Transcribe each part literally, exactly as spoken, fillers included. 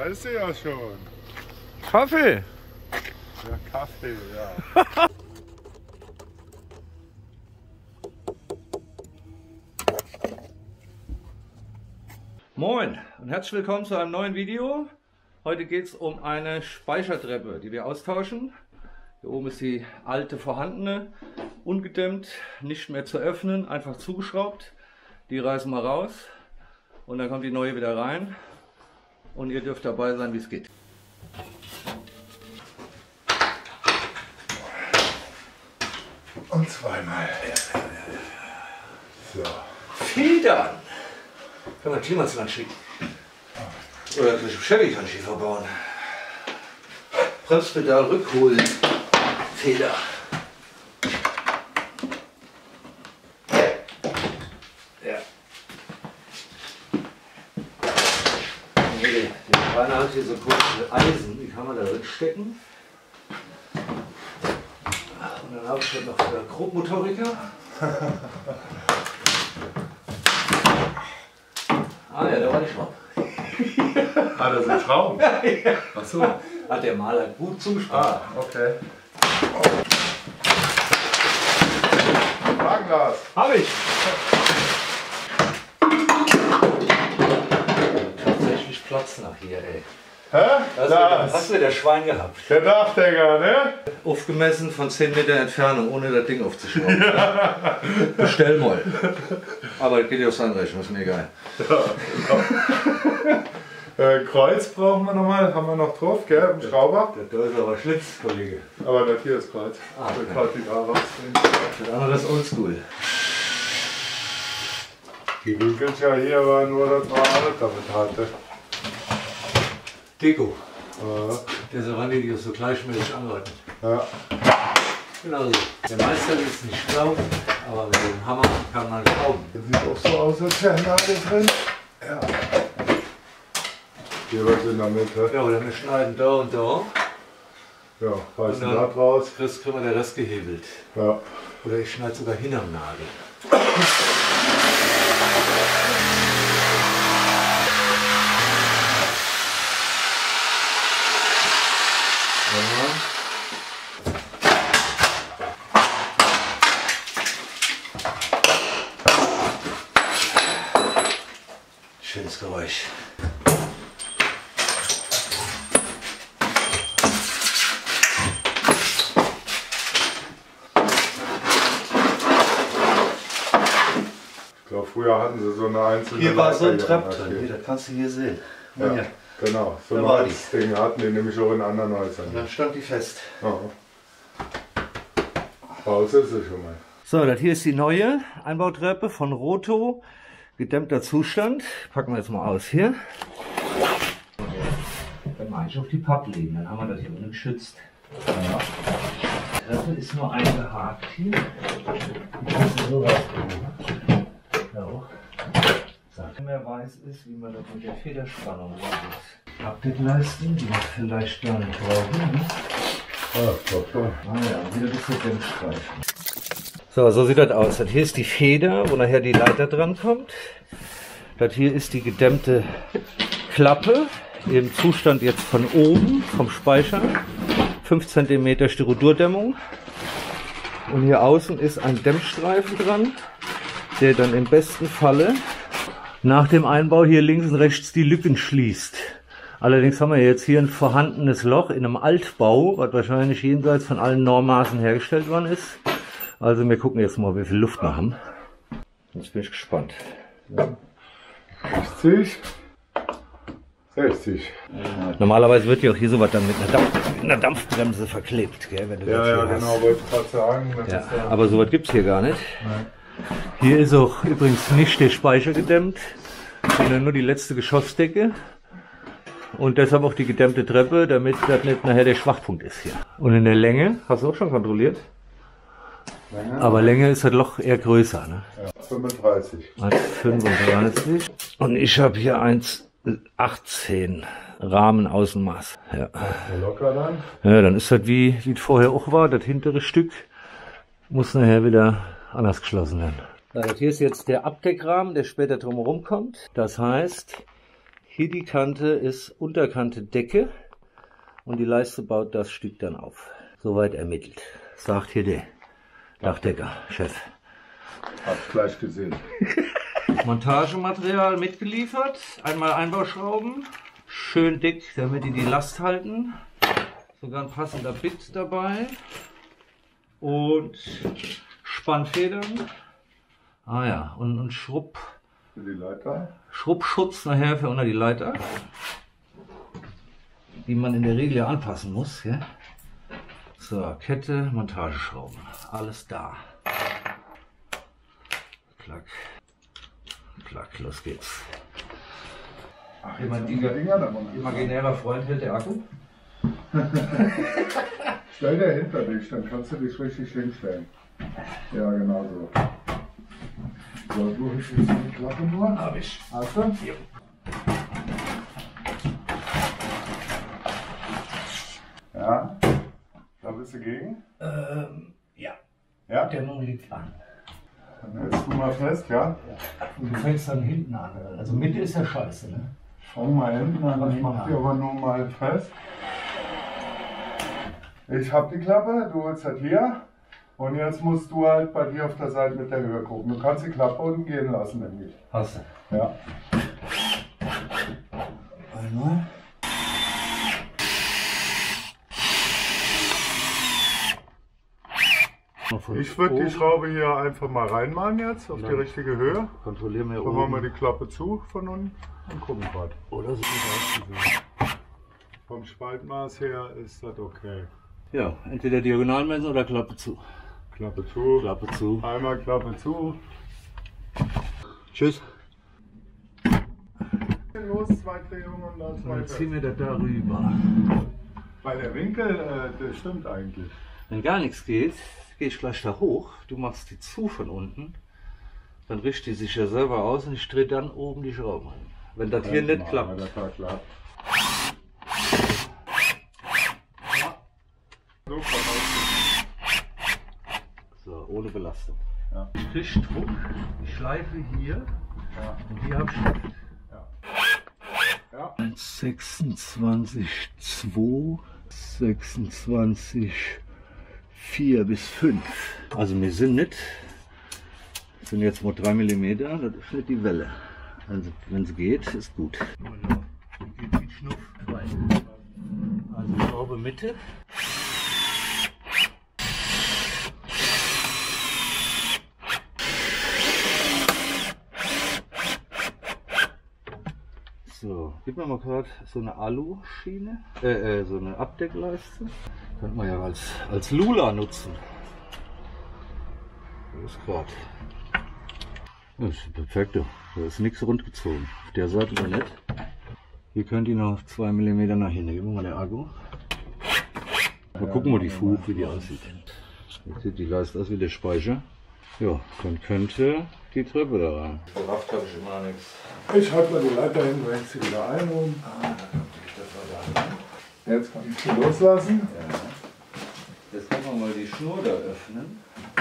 weißt du ja schon. Kaffee. Ja, Kaffee, ja. Moin und herzlich willkommen zu einem neuen Video. Heute geht es um eine Speichertreppe, die wir austauschen. Hier oben ist die alte vorhandene, ungedämmt, nicht mehr zu öffnen, einfach zugeschraubt. Die reißen wir raus und dann kommt die neue wieder rein und ihr dürft dabei sein, wie es geht. Und zweimal. So. Federn! Können wir Klimaanzug anschieben. Oder mit dem Chevy-Anschiefer bauen. Bremspedal rückholen. Feder. Ja. Nee, die Beine hat hier so kurze Eisen, die kann man da drin stecken. Und dann habe ich schon noch für Grobmotoriker. Ah ja, da war die Schraube. Ah, das sind Schrauben? Ja. Ach so. Hat der Maler gut zugesprochen. Ah, okay. Waagenglas. Hab ich. Tatsächlich Platz nach hier, ey. Hä? Hast, Das. du, hast du wieder Schwein gehabt? Der Dachdecker, ne? Aufgemessen von zehn Meter Entfernung, ohne das Ding aufzuschrauben. Ja. Bestell mal. Aber das geht ja auf sein Recht, ist mir egal. Ja. äh, Kreuz brauchen wir nochmal, haben wir noch drauf, gell? Im Schrauber. Der ist aber Schlitz, Kollege. Aber das hier ist Kreuz. Ah, okay. Ich kann die da rausziehen. Das andere ist oldschool. Die Winkelchen hier waren nur, dass man alles damit hatte. Deko. Ja. Der Serrani, die ist so gleichmäßig anordnet. Ja. Genau so. Der Meister ist nicht schlau, aber mit dem Hammer kann man schrauben. Das sieht auch so aus, als wäre Nadel drin. Ja. Hier was in der Mitte. Ja, oder wir schneiden da und da. Ja, reißen Und da dann draus. kriegst du der Rest gehebelt. Ja. Oder ich schneide sogar hin am Nagel. Schönes Geräusch. Ich glaube, früher hatten sie so eine einzelne. Hier war so ein Leiter Trap hier. drin, hier, das kannst du hier sehen. Ja, Ja. genau. So Da ein war die. Ding hatten die nämlich auch in anderen Und Häusern. dann stand die fest. Ja. Raus ist sie schon mal. So, das hier ist die neue Einbautreppe von Roto. Gedämmter Zustand. Packen wir jetzt mal aus hier. Dann mache ich auf die Pappe legen, dann haben wir das hier unten geschützt. Ja. Die Treppe ist nur eingehakt hier. Die kannst du so rausbringen. So. Sagt, wer weiß ist, wie man das mit der Federspannung regelt. Abdeckleisten, die wir vielleicht gar nicht brauchen. Ne? Ah, doch schon. Ah ja, wieder bis zur Dämmstreifen. So, so sieht das aus. Das hier ist die Feder, wo nachher die Leiter dran kommt. Das hier ist die gedämmte Klappe, im Zustand jetzt von oben, vom Speicher. fünf Zentimeter Styrodurdämmung. Und hier außen ist ein Dämmstreifen dran, der dann im besten Falle nach dem Einbau hier links und rechts die Lücken schließt. Allerdings haben wir jetzt hier ein vorhandenes Loch in einem Altbau, was wahrscheinlich jenseits von allen Normmaßen hergestellt worden ist. Also wir gucken jetzt mal, wie viel Luft wir haben. Jetzt bin ich gespannt. sechzig. sechzig. Normalerweise wird ja auch hier sowas dann mit einer, Dampf, mit einer Dampfbremse verklebt, gell, wenn du Ja, das ja, hier hast. genau, wollte ich gerade sagen. Das Ja, ist ja, aber sowas gibt es hier gar nicht. nein. Hier ist auch übrigens nicht der Speicher gedämmt, sondern nur die letzte Geschossdecke. Und deshalb auch die gedämmte Treppe, damit das nicht nachher der Schwachpunkt ist hier. Und in der Länge, hast du auch schon kontrolliert? Länger? Aber Länge ist das Loch eher größer, ne? Ja, fünfunddreißig. eins Komma fünfunddreißig. Und ich habe hier eins Komma achtzehn Rahmenaußenmaß. Ja. Locker dann. Ja, dann ist das wie, wie es vorher auch war. Das hintere Stück muss nachher wieder anders geschlossen werden. Also hier ist jetzt der Abdeckrahmen, der später drumherum kommt. Das heißt, hier Hier die Kante ist Unterkante Decke und die Leiste baut das Stück dann auf. Soweit ermittelt. Sagt hier der Dachdecker, Chef. Hab gleich gesehen. Montagematerial mitgeliefert. Einmal Einbauschrauben. Schön dick, damit die die Last halten. Sogar ein passender Bit dabei. Und Spannfedern. Ah ja, und, und Schrubb. Für die Leiter. Schrubbschutz nachher für unter die Leiter. Die man in der Regel ja anpassen muss. Ja? So, Kette, Montageschrauben. Alles da. Klack. Klack, los geht's. Ach, Jemand jetzt haben wir Dinger da mal. Imaginärer Freund hält der Akku. Stell dir hinter dich, dann kannst du dich richtig hinstellen. Ja, genau so. So, du hast jetzt die Klappe nur. Hab ich. Hast du? Ja. Ja. Da bist du gegen? Ähm, ja. Ja. Dämmung liegt an. Dann hältst du mal fest, ja? Und du fängst dann hinten an. Also Mitte ist ja scheiße, ne? Schau mal hinten an, ich hinten mach an. die aber nur mal fest. Ich hab die Klappe, du holst das hier. Und jetzt musst du halt bei dir auf der Seite mit der Höhe gucken. Du kannst die Klappe unten gehen lassen, nämlich. Hast du. Ja. Einmal. Ich würde die Schraube hier einfach mal reinmachen jetzt, auf die Dann richtige Höhe. Kontrollieren wir Dann machen wir oben. die Klappe zu von unten und gucken gerade. Oder so. Vom Spaltmaß her ist das okay. Ja, entweder diagonal messen oder Klappe zu. Klappe zu. Klappe zu. Einmal Klappe zu. Tschüss. Los, zwei Drehungen und dann zwei Dann ziehen fest. wir das darüber. Weil der Winkel, äh, das stimmt eigentlich. Wenn gar nichts geht, gehe ich gleich da hoch. Du machst die zu von unten. Dann richtet die sich ja selber aus und ich drehe dann oben die Schrauben rein. Wenn das hier nicht klappt. Das war klar. So, voraus. So, ohne Belastung. Ja. Strichdruck, die Schleife hier Ja. und hier habe ich Luft. Ja. sechsundzwanzig Komma zwei, sechsundzwanzig Komma vier bis fünf. Also wir sind nicht, das sind jetzt mal drei Millimeter, das ist nicht die Welle. Also wenn es geht, ist gut. Geht wie Schnuff rein. Also Schraube Mitte. So, gib mir mal gerade so eine Alu-Schiene, äh, äh, so eine Abdeckleiste. Könnte man ja als, als Lula nutzen. Das ist gerade. Das ist perfekt, da ist nichts rundgezogen. Auf der Seite noch nicht. Hier könnt ihr noch zwei Millimeter nach hinten. Gib mir mal der Akku. Mal gucken, wo die Fuch, wie die aussieht. Jetzt sieht die Leiste aus wie der Speicher. Ja, dann könnte die Treppe da rein. Verrafft habe ich immer noch nichts. Ich halte mal die Leiter hin, wenn sie wieder ein und Ah, da kommt die Treppe da rein. jetzt kann ich sie loslassen. Ja. Jetzt kann man mal die Schnur da öffnen.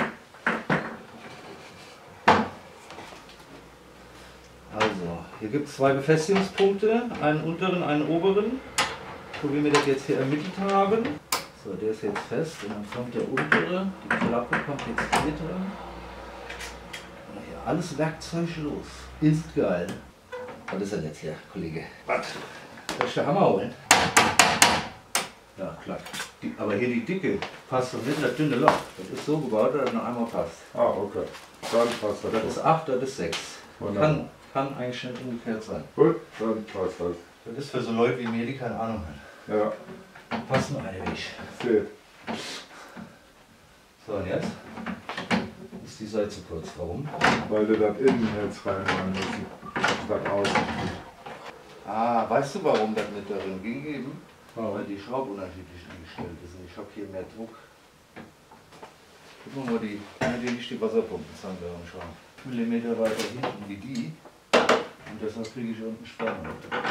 Also, hier gibt es zwei Befestigungspunkte, einen unteren, einen oberen, so wie wir das jetzt hier ermittelt haben. So, der ist jetzt fest und dann kommt der untere, die Klappe kommt jetzt hier dran. Und hier alles werkzeuglos. Ist geil. Was ist denn jetzt hier, Kollege? Was? Soll ich den Hammer holen? Ja, klar. Die, aber hier die Dicke passt doch nicht in das dünne Loch. Das ist so gebaut, dass er noch einmal passt. Ah, okay. Dann passt das. Das ist acht, das ist sechs. Wunderbar. Kann, kann eigentlich nicht umgekehrt sein. Gut, dann passt das. Das ist für so Leute wie mir, die keine Ahnung haben. Ja, Passt nur eine Weg. seht. So, und jetzt? Ist die Seite zu kurz. Warum? Weil du das innen jetzt reinmachen müssen. Statt außen. Ah, weißt du, warum das nicht darin ging eben? Weil die Schrauben unterschiedlich eingestellt sind. Ich habe hier mehr Druck. Gucken wir mal, die, kann dir nicht die Wasserpumpenzange anschauen. Millimeter weiter hinten wie die. Und deshalb kriege ich unten Spannung.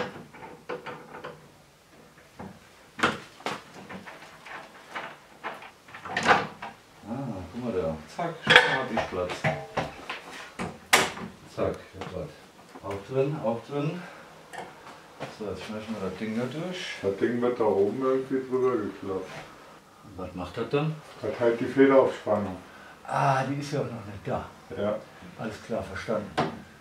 Ah, guck mal da. Zack, schon habe ich Platz. Zack, Platz. Auch drin, auch drin. So, jetzt schmeißen wir das Ding da durch. Das Ding wird da oben irgendwie drüber geklappt. Was macht das dann? Das hält die Feder auf Spannung. Ah, die ist ja auch noch nicht da. Ja. Alles klar, verstanden.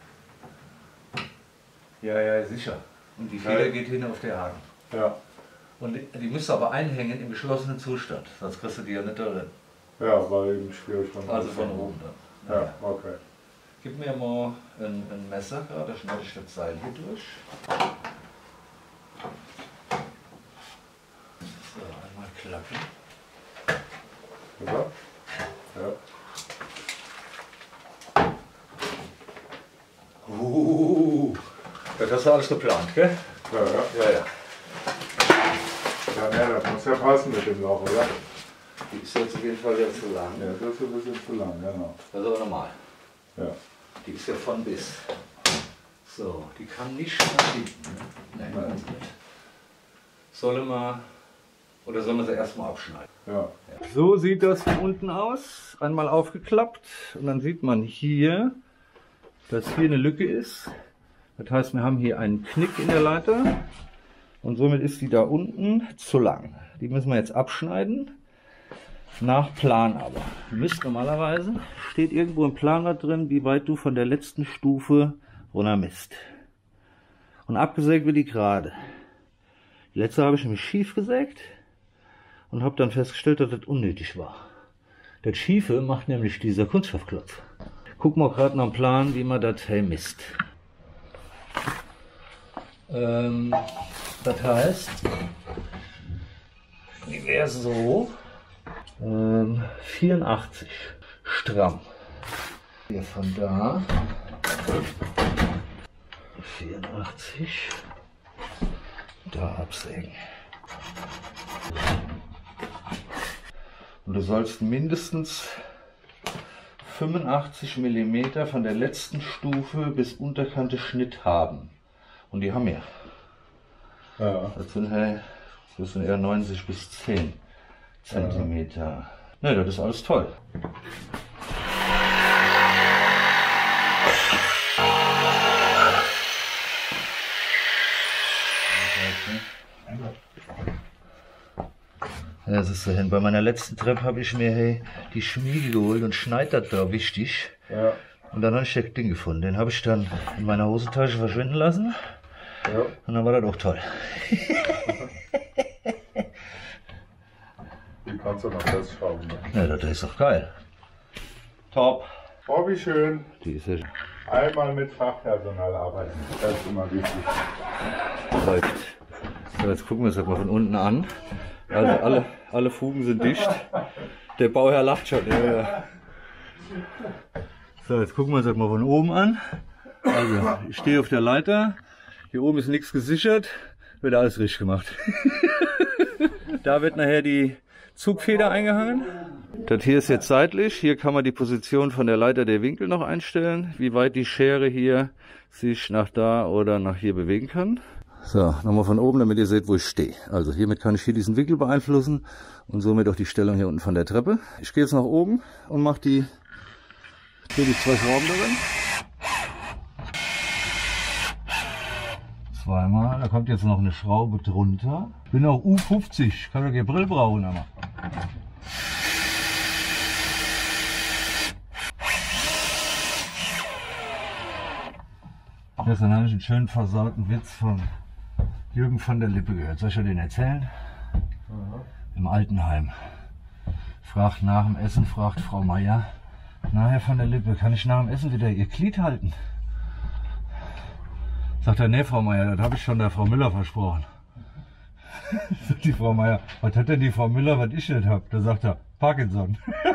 Ja, ja, sicher. Und die Feder Ja. geht hin auf der Haken. Ja. Und die, die müsste aber einhängen im geschlossenen Zustand, sonst kriegst du die ja nicht darin. Ja, weil eben schwierig von Also von oben dann. Ja, okay. Gib mir mal ein, ein Messer gerade, da schneide ich das Seil hier durch. So, einmal klappen. Ja. Ja. Uh, das hast du alles geplant, gell? Ja, ja. Ja, ja. Ja, ne, das muss ja passen mit dem Loch, oder? Die ist jetzt auf jeden Fall wieder zu lang. Ja, das ist ein bisschen zu lang, genau. Das ist aber normal. Ja. Die ist ja von bis. So, die kann nicht nach hinten. Ne? Nein, Nein. ganz nicht. Sollen wir, oder sollen wir sie erstmal abschneiden? Ja. So sieht das von unten aus. Einmal aufgeklappt und dann sieht man hier, dass hier eine Lücke ist. Das heißt, wir haben hier einen Knick in der Leiter und somit ist die da unten zu lang. Die müssen wir jetzt abschneiden. Nach Plan aber. Du müsst normalerweise, steht irgendwo im Planblatt drin, wie weit du von der letzten Stufe runter misst. Und abgesägt wird die gerade. Die letzte habe ich nämlich schief gesägt und habe dann festgestellt, dass das unnötig war. Das Schiefe macht nämlich dieser Kunststoffklotz. Gucken wir gerade nach dem Plan, wie man das hey, misst. Ähm, das heißt, die wäre so ähm, vierundachtzig stramm. Hier von da vierundachtzig, da absägen. Und du sollst mindestens fünfundachtzig Millimeter von der letzten Stufe bis Unterkante Schnitt haben. Und die haben wir. Ja. Das sind, hey, das sind eher neunzig bis zehn Zentimeter. Ne, das ist alles toll. Ja, das ist so hin. Bei meiner letzten Treppe habe ich mir hey, die Schmiede geholt und schneid das da wichtig. Ja. Und dann habe ich das Ding gefunden. Den habe ich dann in meiner Hosentasche verschwinden lassen. Ja. Und dann war das auch toll. Die kannst du noch festschrauben. Ne? Ja, das ist doch geil. Top. Oh, wie schön. Die ist ja Einmal mit Fachpersonal arbeiten. Das ist immer wichtig. läuft. So, jetzt gucken wir uns das mal von unten an. Also alle, alle Fugen sind dicht. Der Bauherr lacht schon. Ja. So, jetzt gucken wir uns das mal von oben an. Also, ich stehe auf der Leiter. Hier oben ist nichts gesichert. Wird alles richtig gemacht. Da wird nachher die Zugfeder eingehangen. Das hier ist jetzt seitlich. Hier kann man die Position von der Leiter, der Winkel noch einstellen, wie weit die Schere hier sich nach da oder nach hier bewegen kann. So, nochmal von oben, damit ihr seht, wo ich stehe. Also hiermit kann ich hier diesen Winkel beeinflussen und somit auch die Stellung hier unten von der Treppe. Ich gehe jetzt nach oben und mache die, hier die zwei Schrauben darin. Zweimal, da kommt jetzt noch eine Schraube drunter. Bin auch U fünfzig, kann doch keine Brille brauchen, aber. Gestern habe ich einen schönen versauten Witz von Jürgen von der Lippe gehört. Soll ich dir den erzählen? Ja. Im Altenheim. Fragt nach dem Essen, fragt Frau Meier. Na, Herr von der Lippe, kann ich nach dem Essen wieder Ihr Glied halten? Sagt er, nee, Frau Meier, das habe ich schon der Frau Müller versprochen. Sagt die Frau Meier, was hat denn die Frau Müller, was ich nicht habe? Da sagt er, Parkinson.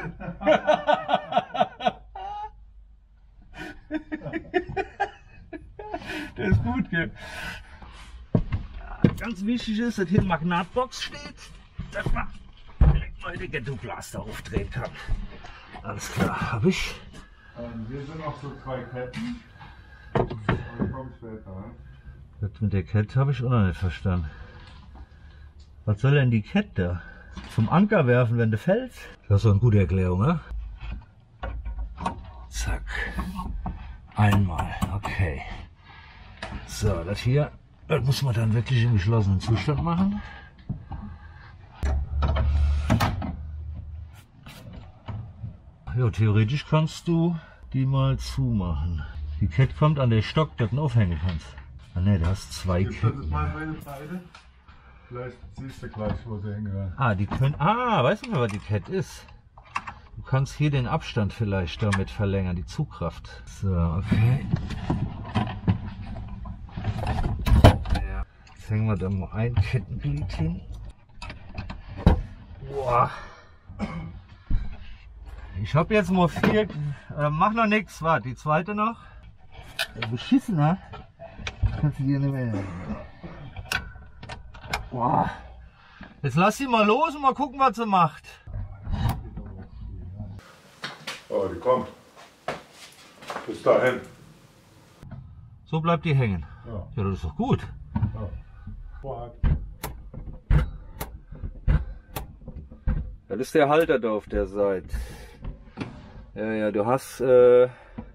Der ist gut, gell? Ganz wichtig ist, dass hier eine Magnatbox steht, dass man direkt mal den Ghetto-Blaster aufdrehen kann. Alles klar, habe ich. Ähm, hier sind noch so zwei Ketten. Die kommen später, ne? Das mit der Kette habe ich auch noch nicht verstanden. Was soll denn die Kette da? Zum Anker werfen, wenn du fällst? Das ist doch eine gute Erklärung, ne? Zack. Einmal, okay. So, das hier Das muss man dann wirklich im geschlossenen Zustand machen. Ja, theoretisch kannst du die mal zumachen. Die Kette kommt an der Stock, dass du aufhängen kannst. Ah ne, da hast zwei Ketten. Vielleicht siehst du gleich, wo sie hingehören. Ah, die können. Ah, weißt du mal, was die Kette ist? Du kannst hier den Abstand vielleicht damit verlängern, die Zugkraft. So, okay. Jetzt hängen wir da mal ein Kettenglied hin. Boah. Ich habe jetzt mal vier. Äh, mach noch nichts. Warte, die zweite noch. Äh, beschissener. Kannst du hier nicht mehr. Boah. Jetzt lass sie mal los und mal gucken, was sie macht. Oh, die kommt. Bis dahin. So bleibt die hängen. Ja. Ja, das ist doch gut. Ja. Boah. Das ist der Halter da auf der Seite. Ja, ja, du hast, äh,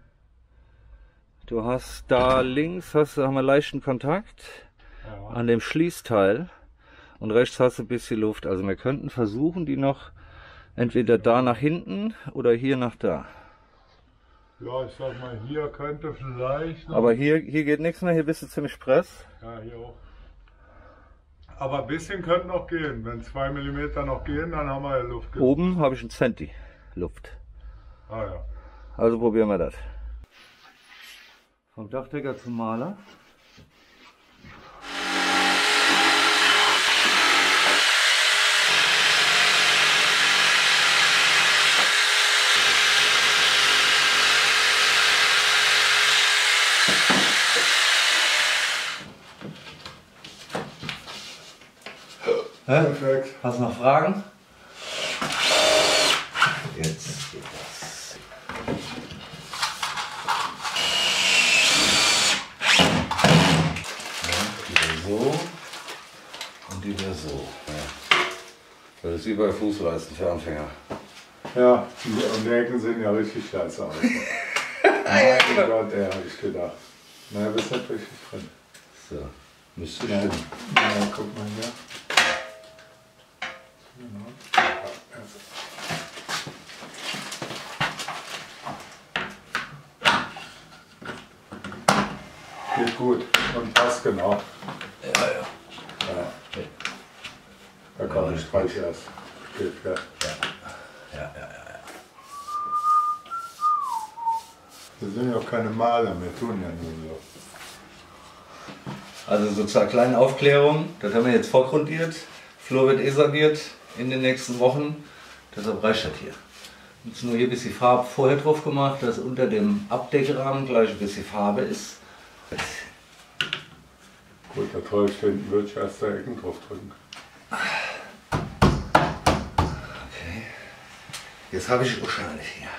du hast da links, hast, haben wir leichten Kontakt Ja. an dem Schließteil und rechts hast du ein bisschen Luft. Also wir könnten versuchen, die noch entweder da nach hinten oder hier nach da. Ja, ich sag mal, hier könnte vielleicht noch. Aber hier, hier geht nichts mehr, hier bist du ziemlich press. Ja, hier auch. Aber ein bisschen könnte noch gehen. Wenn zwei Millimeter noch gehen, dann haben wir ja Luft. Oben habe ich einen Zenti Luft. Ah ja. Also probieren wir das. Vom Dachdecker zum Maler. Perfekt. Hast du noch Fragen? Jetzt geht das. Ja, wieder so und wieder so. Ja. Das ist wie bei Fußleisten für Anfänger. Ja, und die Ecken sehen ja richtig scheiße aus. Mein Gott, der habe ich gedacht. Naja, bist nicht richtig drin. So, müsste Ja, stimmen. ja, guck mal hier. Genau. Geht gut und passt genau. Ja, ja. Ja. Da kann ich Streich erst. Geht, ja. Ja, ja, ja. Wir sind ja auch keine Maler, wir tun ja nur so. Also so zur kleinen Aufklärung, das haben wir jetzt vorgrundiert. Flur wird eh saniert in den nächsten Wochen, deshalb reicht das hier. Jetzt nur hier ein bisschen Farbe vorher drauf gemacht, dass unter dem Abdeckrahmen gleich ein bisschen Farbe ist. Gut, da toll steht, würde ich erst der Ecken drauf drücken. Okay. Jetzt habe ich wahrscheinlich hier.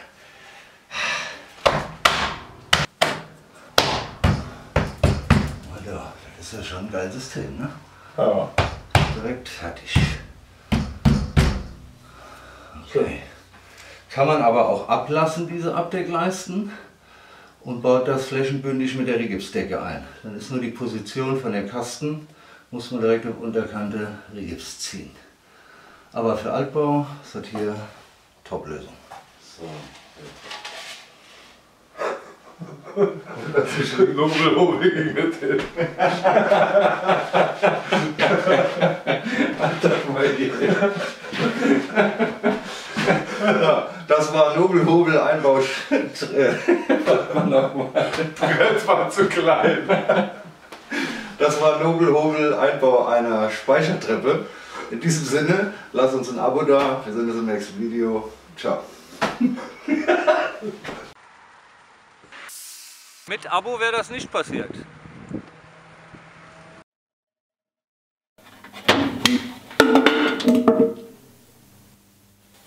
Also, das ist ja schon ein geiles System, ne? Ja. Direkt fertig. Okay. Kann man aber auch ablassen, diese Abdeckleisten, und baut das flächenbündig mit der Rigipsdecke ein. Dann ist nur die Position von dem Kasten, muss man direkt auf Unterkante Rigips ziehen. Aber für Altbau ist das hier Top-Lösung. So. Das ist ein Nubbelhobel gegen den Tipp. Das war Nobelhobel-Einbau. Das war zu klein. Das war Nobelhobel-Einbau einer Speichertreppe. In diesem Sinne, lasst uns ein Abo da. Wir sehen uns im nächsten Video. Ciao. Mit Abo wäre das nicht passiert.